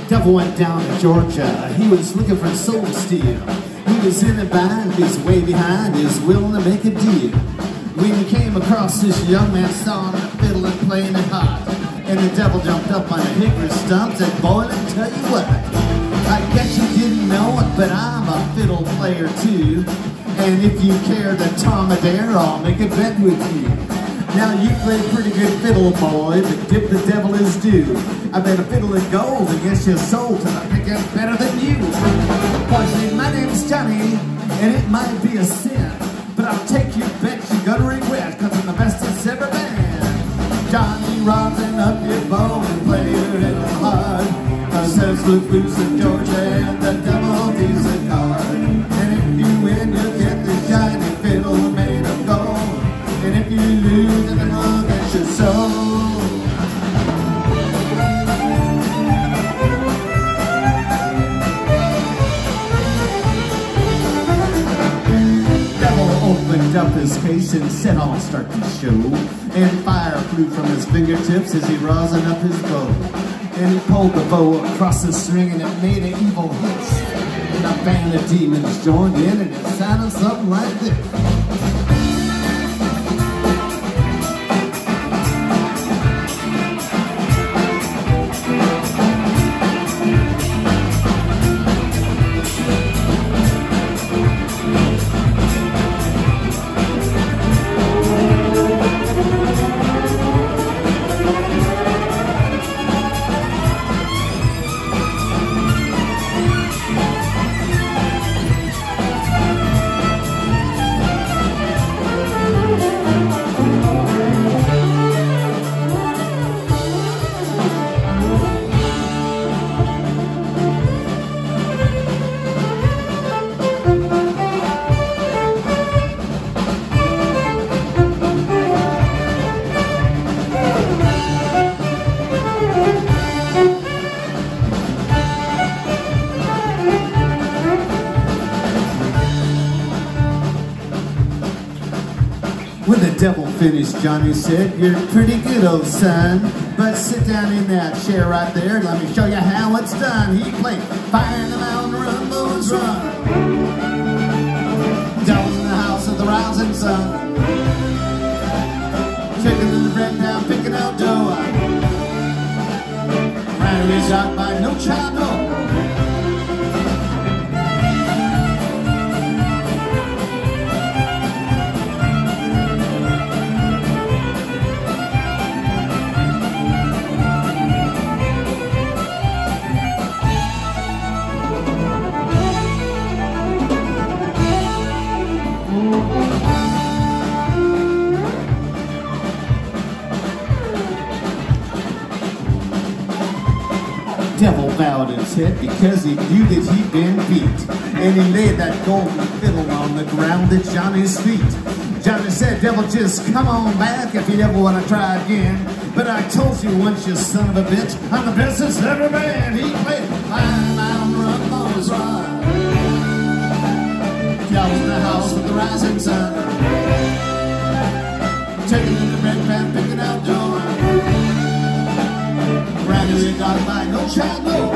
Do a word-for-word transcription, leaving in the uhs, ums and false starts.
Devil went down to Georgia, he was looking for soul steel. He was in a bind, he's way behind, he's willing to make a deal. When he came across this young man sawing a fiddle and playing it hot, and the devil jumped up on a hickory stump and said, boy, let me tell you what, I guess you didn't know it, but I'm a fiddle player too. And if you care to tom a dare, I'll make a bet with you. Now you play pretty good fiddle, boy, but give the devil his due. I bet a fiddle of gold against your soul till I can get better than you. Boys, my name's Johnny, and it might be a sin, but I'll take your bet you're gonna regret, cause I'm the best it's ever been. Johnny rosin up your bow and play it in the hard. Cause there's the blues of Georgia and the devil deals a card. And if you win, you'll get the shiny fiddle made of gold. And if you lose, then it'll get your soul. Opened up his case and said, I'll start the show. And fire flew from his fingertips as he rosin up his bow. And he pulled the bow across the string and it made an evil hiss. And a band of demons joined in and it sounded something like this. When the devil finished, Johnny said, you're pretty good, old son, but sit down in that chair right there and let me show you how it's done. He played Fire in the Mountain, Run, Boys, Run. Devil's in the house of the rising sun. Chicken in the bread down, picking out dough. Randomly shot by no child, no. Devil bowed his head because he knew that he'd been beat. And he laid that golden fiddle on the ground at Johnny's feet. Johnny said, devil, just come on back if you ever want to try again. But I told you once, you son of a bitch, I'm the best that's ever been. He played Fire Mountain, Run, Boys, Run. Devil's in the house with the rising sun. Taking in the bread pan, picking out dough. Randomly got by no child, no.